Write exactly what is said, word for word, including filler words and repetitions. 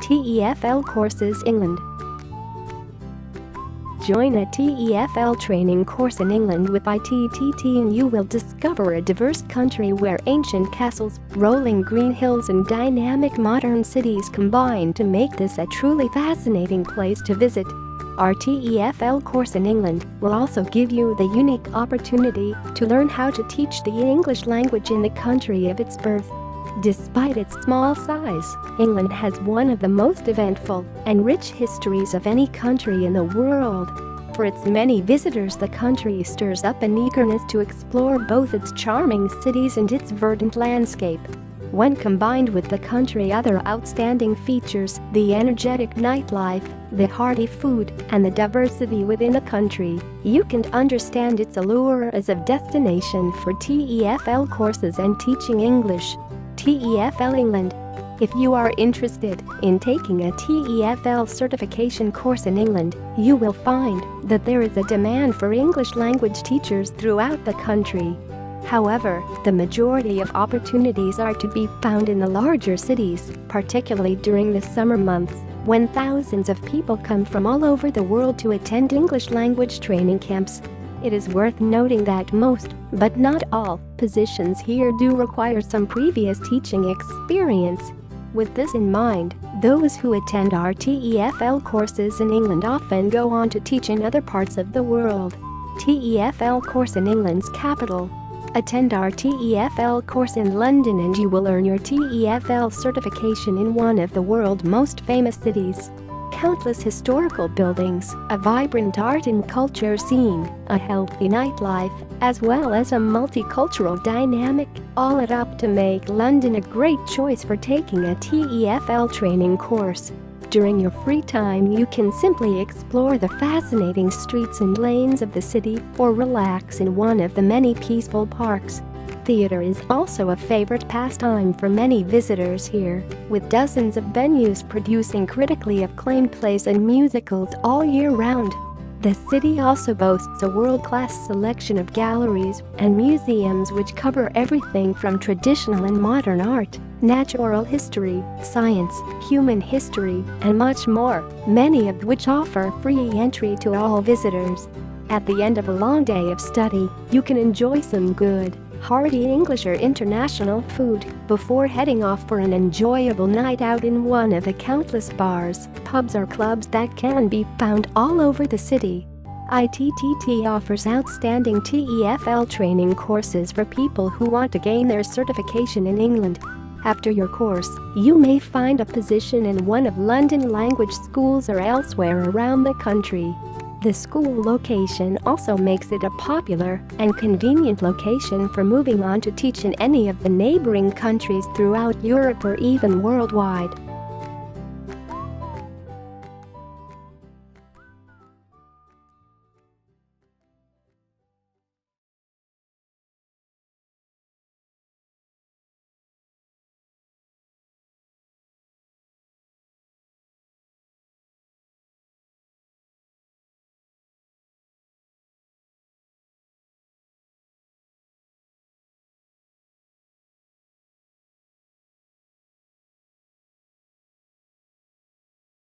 T E F L courses England. Join a T E F L training course in England with I T T T and you will discover a diverse country where ancient castles, rolling green hills and dynamic modern cities combine to make this a truly fascinating place to visit. Our T E F L course in England will also give you the unique opportunity to learn how to teach the English language in the country of its birth. Despite its small size, England has one of the most eventful and rich histories of any country in the world. For its many visitors, the country stirs up an eagerness to explore both its charming cities and its verdant landscape. When combined with the country's other outstanding features, the energetic nightlife, the hearty food, and the diversity within the country, you can understand its allure as a destination for T E F L courses and teaching English. T E F L England. If you are interested in taking a T E F L certification course in England, you will find that there is a demand for English language teachers throughout the country. However, the majority of opportunities are to be found in the larger cities, particularly during the summer months, when thousands of people come from all over the world to attend English language training camps. It is worth noting that most, but not all, positions here do require some previous teaching experience. With this in mind, those who attend our T E F L courses in England often go on to teach in other parts of the world. T E F L course in England's capital. Attend our T E F L course in London and you will earn your T E F L certification in one of the world's most famous cities. Countless historical buildings, a vibrant art and culture scene, a healthy nightlife, as well as a multicultural dynamic, all add up to make London a great choice for taking a T E F L training course. During your free time, you can simply explore the fascinating streets and lanes of the city or relax in one of the many peaceful parks. Theater is also a favorite pastime for many visitors here, with dozens of venues producing critically acclaimed plays and musicals all year round. The city also boasts a world-class selection of galleries and museums which cover everything from traditional and modern art, natural history, science, human history, and much more, many of which offer free entry to all visitors. At the end of a long day of study, you can enjoy some good, hearty English or international food before heading off for an enjoyable night out in one of the countless bars, pubs or clubs that can be found all over the city. I T T T offers outstanding T E F L training courses for people who want to gain their certification in England. After your course, you may find a position in one of London language schools or elsewhere around the country. The school location also makes it a popular and convenient location for moving on to teach in any of the neighboring countries throughout Europe or even worldwide.